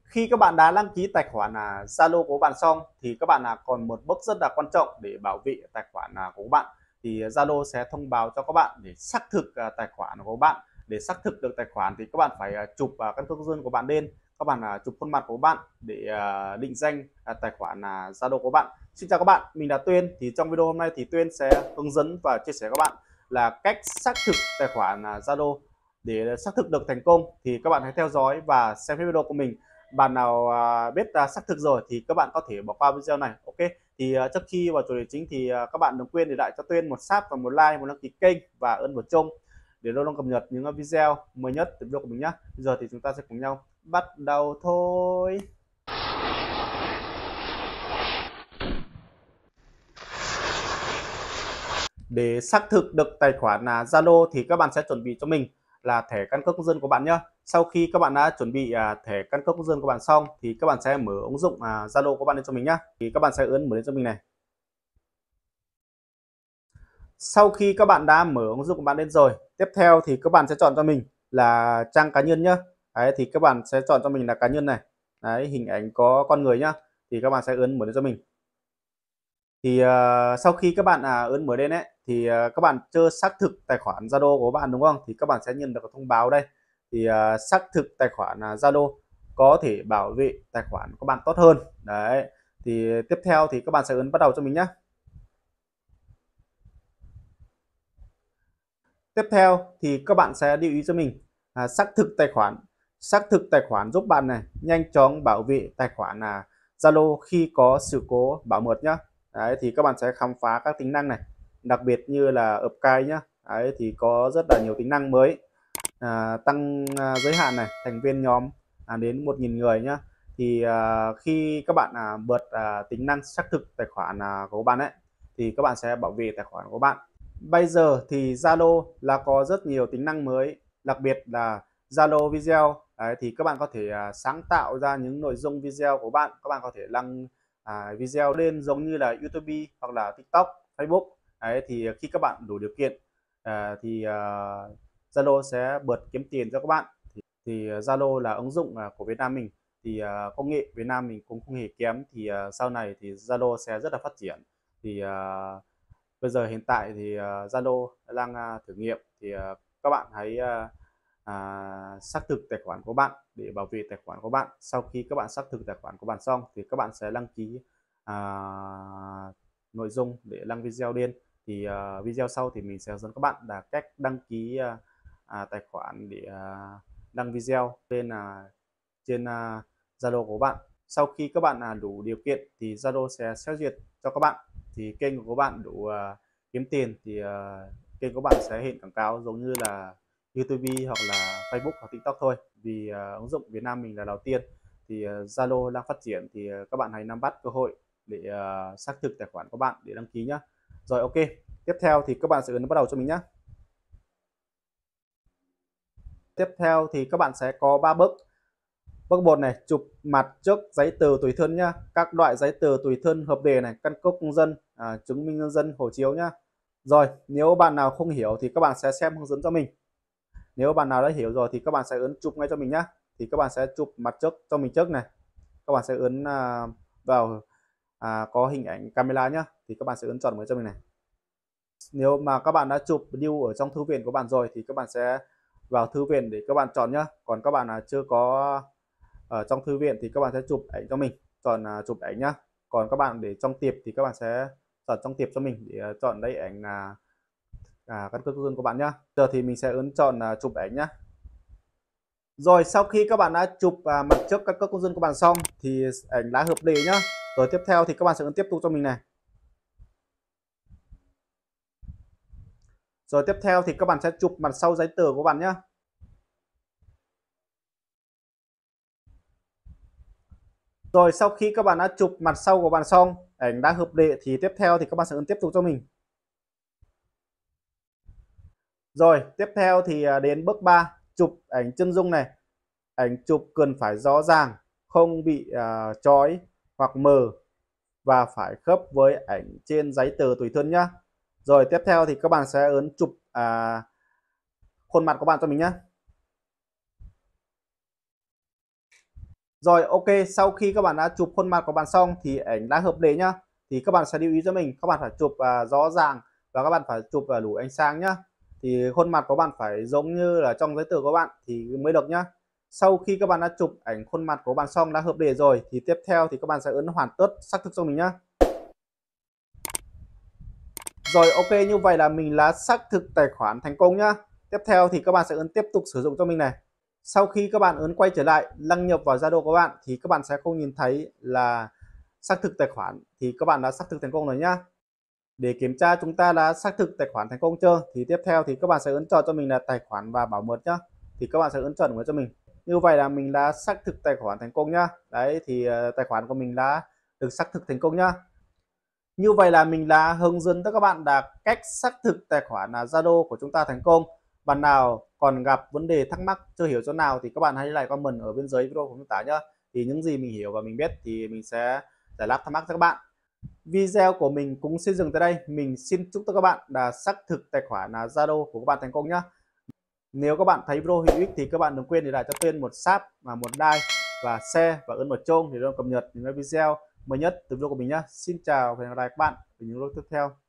Khi các bạn đã đăng ký tài khoản Zalo của bạn xong thì các bạn còn một bước rất là quan trọng để bảo vệ tài khoản của các bạn. Thì Zalo sẽ thông báo cho các bạn để xác thực tài khoản của bạn. Để xác thực được tài khoản thì các bạn phải chụp căn cước công dân của bạn lên, các bạn chụp khuôn mặt của bạn để định danh tài khoản Zalo của bạn. Xin chào các bạn, mình là Tuyên. Thì trong video hôm nay thì Tuyên sẽ hướng dẫn và chia sẻ các bạn là cách xác thực tài khoản Zalo. Để xác thực được thành công thì các bạn hãy theo dõi và xem hết video của mình. Bạn nào biết xác thực rồi thì các bạn có thể bỏ qua video này. Ok, thì trước khi vào chủ đề chính thì các bạn đừng quên để lại cho Tuyên một sub và một like, một đăng ký kênh và ấn vào chuông để luôn luôn cập nhật những video mới nhất từ video của mình nhé. Bây giờ thì chúng ta sẽ cùng nhau bắt đầu thôi. Để xác thực được tài khoản Zalo thì các bạn sẽ chuẩn bị cho mình là thẻ căn cước công dân của bạn nhé. Sau khi các bạn đã chuẩn bị thẻ căn cước công dân của bạn xong thì các bạn sẽ mở ứng dụng Zalo của bạn lên cho mình nhé. Thì các bạn sẽ ấn mở lên cho mình này. Sau khi các bạn đã mở ứng dụng của bạn lên rồi, tiếp theo thì các bạn sẽ chọn cho mình là trang cá nhân nhé. Đấy, thì các bạn sẽ chọn cho mình là cá nhân này. Đấy, hình ảnh có con người nhá. Thì các bạn sẽ ấn mở lên cho mình. Thì sau khi các bạn ấn mở lên ấy thì các bạn chưa xác thực tài khoản Zalo của bạn đúng không? Thì các bạn sẽ nhận được thông báo đây. Thì xác thực tài khoản Zalo có thể bảo vệ tài khoản của bạn tốt hơn. Đấy. Thì tiếp theo thì các bạn sẽ ấn bắt đầu cho mình nhé. Tiếp theo thì các bạn sẽ lưu ý cho mình xác thực tài khoản giúp bạn này nhanh chóng bảo vệ tài khoản Zalo khi có sự cố bảo mật nhé. Đấy, thì các bạn sẽ khám phá các tính năng này, đặc biệt như là Apply nhé. Đấy, thì có rất là nhiều tính năng mới, tăng giới hạn này, thành viên nhóm đến 1.000 người nhé. Thì khi các bạn bật tính năng xác thực tài khoản của bạn ấy thì các bạn sẽ bảo vệ tài khoản của bạn. Bây giờ thì Zalo là có rất nhiều tính năng mới, đặc biệt là Zalo video. Đấy, thì các bạn có thể sáng tạo ra những nội dung video của bạn. Các bạn có thể đăng video lên giống như là YouTube hoặc là TikTok, Facebook. Đấy, thì khi các bạn đủ điều kiện thì Zalo sẽ bật kiếm tiền cho các bạn. Thì Zalo là ứng dụng của Việt Nam mình. Thì công nghệ Việt Nam mình cũng không hề kém. Thì sau này thì Zalo sẽ rất là phát triển. Thì bây giờ hiện tại thì Zalo đang thử nghiệm. Thì các bạn hãy xác thực tài khoản của bạn để bảo vệ tài khoản của bạn. Sau khi các bạn xác thực tài khoản của bạn xong thì các bạn sẽ đăng ký nội dung để đăng video lên. Thì video sau thì mình sẽ hướng dẫn các bạn là cách đăng ký tài khoản để đăng video lên trên Zalo của bạn. Sau khi các bạn đủ điều kiện thì Zalo sẽ xét duyệt cho các bạn. Thì kênh của các bạn đủ kiếm tiền thì kênh của bạn sẽ hiện quảng cáo giống như là YouTube hoặc là Facebook hoặc TikTok thôi. Vì ứng dụng Việt Nam mình là đầu tiên thì Zalo đang phát triển thì các bạn hãy nắm bắt cơ hội để xác thực tài khoản của bạn để đăng ký nhé. Rồi, ok, tiếp theo thì các bạn sẽ ấn bắt đầu cho mình nhé. Tiếp theo thì các bạn sẽ có 3 bước. Bước 1 này, chụp mặt trước giấy tờ tùy thân nhá. Các loại giấy tờ tùy thân hợp đề này, căn cước công dân, chứng minh nhân dân, hộ chiếu nhá. Rồi, nếu bạn nào không hiểu thì các bạn sẽ xem hướng dẫn cho mình. Nếu bạn nào đã hiểu rồi thì các bạn sẽ ấn chụp ngay cho mình nhá. Thì các bạn sẽ chụp mặt trước cho mình trước này. Các bạn sẽ ấn vào có hình ảnh camera nhá. Thì các bạn sẽ ấn chọn mới cho mình này. Nếu mà các bạn đã chụp lưu ở trong thư viện của bạn rồi thì các bạn sẽ vào thư viện để các bạn chọn nhá. Còn các bạn chưa có ở trong thư viện thì các bạn sẽ chụp ảnh cho mình, chọn chụp ảnh nhá. Còn các bạn để trong tiệp thì các bạn sẽ chọn trong tiệp cho mình để chọn lấy ảnh căn cước công dân của bạn nhá. Giờ thì mình sẽ ấn chọn chụp ảnh nhá. Rồi, sau khi các bạn đã chụp mặt trước căn cước công dân của bạn xong thì ảnh đã hợp lệ nhá. Rồi tiếp theo thì các bạn sẽ ấn tiếp tục cho mình này. Rồi tiếp theo thì các bạn sẽ chụp mặt sau giấy tờ của bạn nhá. Rồi sau khi các bạn đã chụp mặt sau của bạn xong, ảnh đã hợp lệ thì tiếp theo thì các bạn sẽ ấn tiếp tục cho mình. Rồi tiếp theo thì đến bước 3, chụp ảnh chân dung này. Ảnh chụp cần phải rõ ràng, không bị chói hoặc mờ và phải khớp với ảnh trên giấy tờ tùy thân nhá. Rồi tiếp theo thì các bạn sẽ ấn chụp khuôn mặt của bạn cho mình nhé. Rồi ok, sau khi các bạn đã chụp khuôn mặt của bạn xong thì ảnh đã hợp lý nhá. Thì các bạn sẽ lưu ý cho mình, các bạn phải chụp rõ ràng và các bạn phải chụp đủ ánh sáng nhá. Thì khuôn mặt của bạn phải giống như là trong giấy tờ của bạn thì mới được nhá. Sau khi các bạn đã chụp ảnh khuôn mặt của bạn xong đã hợp lý rồi thì tiếp theo thì các bạn sẽ ấn hoàn tất xác thực cho mình nhá. Rồi ok, như vậy là mình đã xác thực tài khoản thành công nhá. Tiếp theo thì các bạn sẽ ấn tiếp tục sử dụng cho mình này. Sau khi các bạn ấn quay trở lại đăng nhập vào Zalo của bạn thì các bạn sẽ không nhìn thấy là xác thực tài khoản, thì các bạn đã xác thực thành công rồi nhá. Để kiểm tra chúng ta đã xác thực tài khoản thành công chưa thì tiếp theo thì các bạn sẽ ấn chọn cho mình là tài khoản và bảo mật nhá. Thì các bạn sẽ ấn chọn của cho mình. Như vậy là mình đã xác thực tài khoản thành công nhá. Đấy thì tài khoản của mình đã được xác thực thành công nhá. Như vậy là mình đã hướng dẫn cho các bạn là cách xác thực tài khoản Zalo của chúng ta thành công. Bạn nào còn gặp vấn đề thắc mắc chưa hiểu chỗ nào thì các bạn hãy lại comment ở bên dưới video của chúng ta nhé. Thì những gì mình hiểu và mình biết thì mình sẽ giải đáp thắc mắc cho các bạn. Video của mình cũng xin dừng tới đây. Mình xin chúc cho các bạn là xác thực tài khoản Zalo của các bạn thành công nhé. Nếu các bạn thấy video hữu ích thì các bạn đừng quên để lại cho Tuyên một sub và một like và share và ấn vào chuông để luôn cập nhật những video mới nhất từ video của mình nhé. Xin chào và hẹn gặp lại các bạn ở những video tiếp theo.